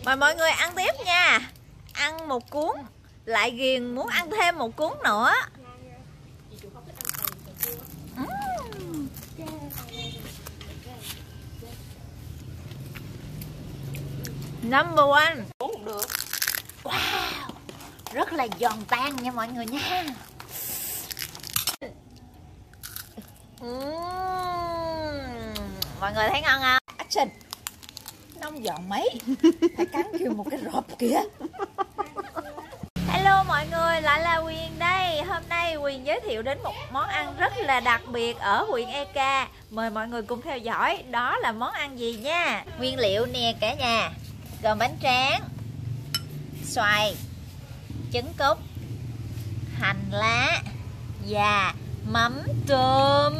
Mời mọi người ăn tiếp nha. Ăn một cuốn lại ghiền muốn ăn thêm một cuốn nữa. Number one. Cũng được. Wow, rất là giòn tan nha mọi người nha. Mọi người thấy ngon không? Action. Nó không giòn mấy. Phải cắn kêu một cái rộp kìa. Hello mọi người, lại là Huyền đây. Hôm nay Huyền giới thiệu đến một món ăn rất là đặc biệt ở huyện EK. Mời mọi người cùng theo dõi. Đó là món ăn gì nha. Nguyên liệu nè cả nhà. Gồm bánh tráng, xoài, trứng cút, hành lá và mắm tôm.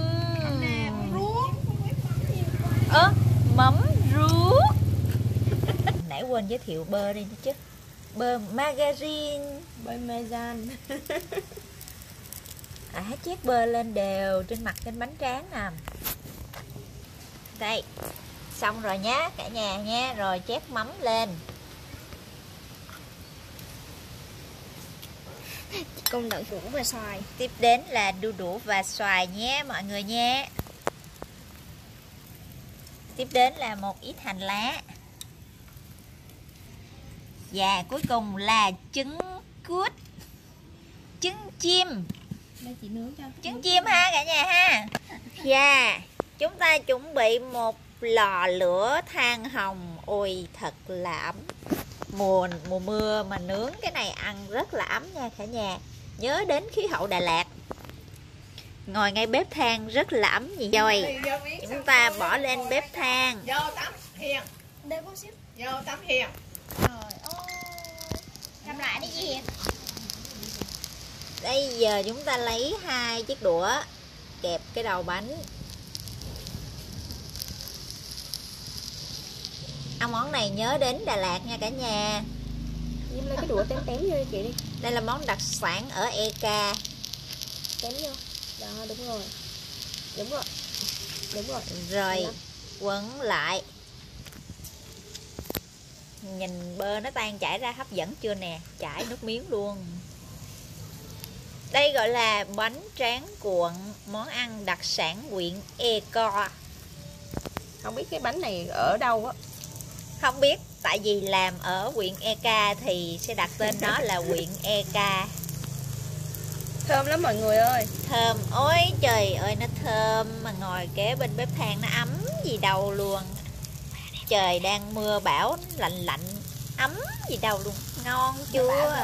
Mắm ruốc. Nãy quên giới thiệu bơ đi chứ. Bơ margarine, bơ mezan. Chét bơ lên đều trên mặt trên bánh tráng nè. Đây, xong rồi nhá cả nhà nha. Rồi chét mắm lên. Cùng đậu hũ và xoài. Tiếp đến là đu đủ và xoài nhé mọi người nha. Tiếp đến là một ít hành lá. Và cuối cùng là trứng cút, trứng chim. Đây chị nướng cho. Trứng chim ha cả nhà ha. Và chúng ta chuẩn bị một lò lửa than hồng. Ôi thật là ấm. Mùa mưa mà nướng cái này ăn rất là ấm nha cả nhà. Nhớ đến khí hậu Đà Lạt. Ngồi ngay bếp than rất là ấm gì rồi. Chúng ta bỏ lên bếp than. Vô tắm Hiền. Đây có xíu. Vô tắm Hiền. Trời ơi. Làm lại đi chị Hiền. Bây giờ chúng ta lấy 2 chiếc đũa kẹp cái đầu bánh. Ăn món này nhớ đến Đà Lạt nha cả nhà. Nhưng lấy cái đũa tém tém vô chị đi. Đây là món đặc sản ở EK. Tém vô. Đó đúng rồi. Đúng rồi. Đúng rồi. Rồi quấn lại. Nhìn bơ nó tan chảy ra hấp dẫn chưa nè. Chảy nước miếng luôn. Đây gọi là bánh tráng cuộn. Món ăn đặc sản huyện EK. Không biết cái bánh này ở đâu á. Không biết. Tại vì làm ở huyện EK thì sẽ đặt tên nó là huyện EK. Thơm lắm mọi người ơi. Thơm. Ôi trời ơi nó thơm. Mà ngồi kế bên bếp than nó ấm gì đâu luôn. Trời đang mưa bão lạnh lạnh. Ấm gì đâu luôn. Ngon chưa?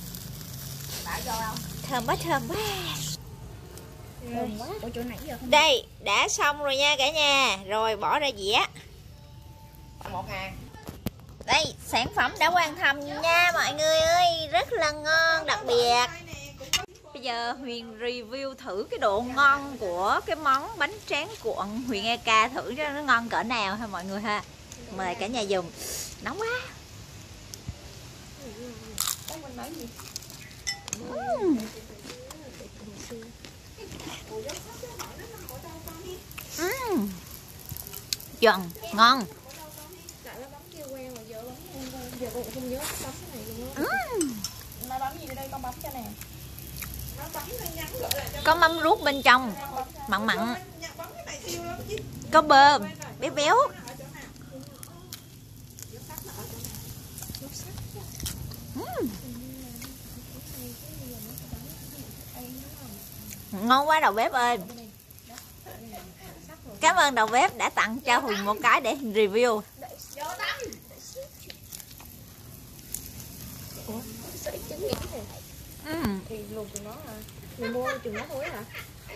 Thơm quá thơm quá. Thơm quá. Ủa chỗ nãy giờ không. Đây đã xong rồi nha cả nhà. Rồi bỏ ra dĩa. 1.000. Đây sản phẩm đã hoàn thành nha mọi người ơi. Rất là ngon đặc biệt. Bây giờ Huyền review thử cái độ ngon của cái món bánh tráng cuộn huyện EK. Thử cho nó ngon cỡ nào ha mọi người ha. Mời cả nhà dùng. Nóng quá. Giòn, ngon. Nó bấm gì đây con bấm cho nè. Có mắm ruốc bên trong. Mặn mặn. Có bơ béo béo. Ngon quá đầu bếp ơi. Cảm ơn đầu bếp đã tặng cho Huyền một cái để review. Ủa, sợi trứng nghỉ thì luộc từ nó hả? Mình mua chừng nó thối hả?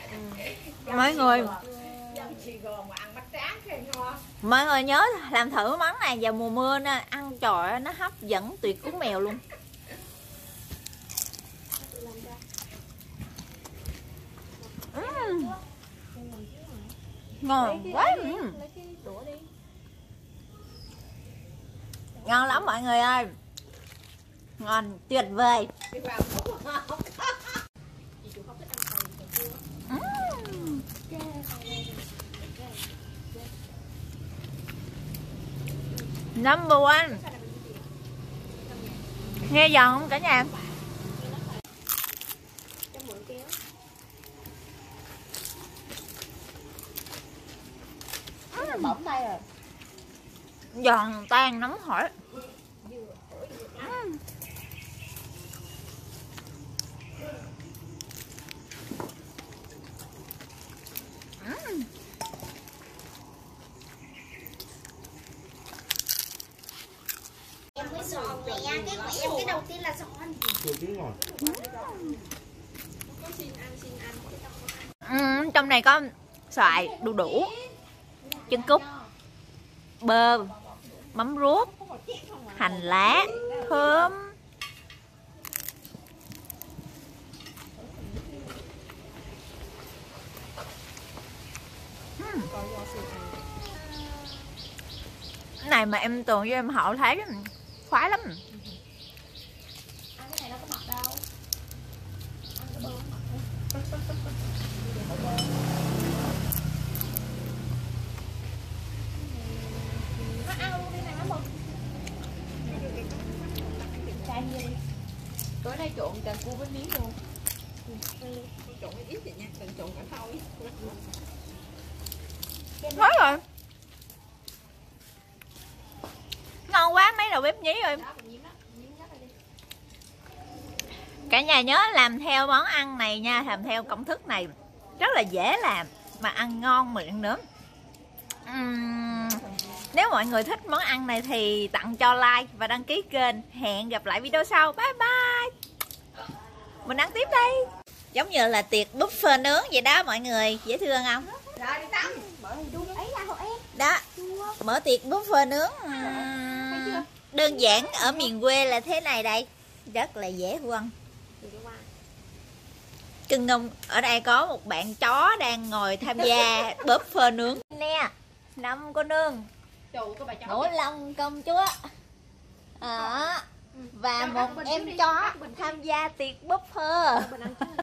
Mọi người nhớ làm thử món này vào mùa mưa nè. Ăn trời nó hấp dẫn tuyệt cú mèo luôn. Ngon quá. Ngon lắm mọi người ơi. Ngon tuyệt vời. Number one. Nghe giòn không cả nhà? Cho mượn kéo. Bỏng tay rồi. Giòn tan nóng hổi. Em mới giòn mẹ, cái của em cái đầu tiên là giòn. Chưa chín rồi. Trong này có xoài, đu đủ, trứng cút, bơ, mắm ruốc, hành lá, thơm. Cái này mà em Tường với em Hậu thấy khoái lắm. Ăn cái này đâu có mập đâu. Ăn cái bơ mập thôi. Ăn luôn đi này nó mực. Chai bia đi. Tối nay trộn càng cua với miếng luôn. Trộn cái ít vậy nha, đừng trộn cả thau. Nói rồi. Ngon quá mấy đầu bếp nhí rồi. Cả nhà nhớ làm theo món ăn này nha, làm theo công thức này rất là dễ làm mà ăn ngon miệng nữa. Nếu mọi người thích món ăn này thì tặng cho like và đăng ký kênh. Hẹn gặp lại video sau. Bye bye. Mình ăn tiếp đây. Giống như là tiệc buffet nướng vậy đó mọi người. Dễ thương không? Rồi đi tắm. Ấy là hộ em. Đó, mở tiệc buffet nướng đơn giản ở miền quê là thế này đây. Rất là dễ thương. Cưng không? Ở đây có một bạn chó đang ngồi tham gia buffet nướng. Nè, 5 cô nương, Ngũ Long công chúa và một em chó tham gia tiệc buffet.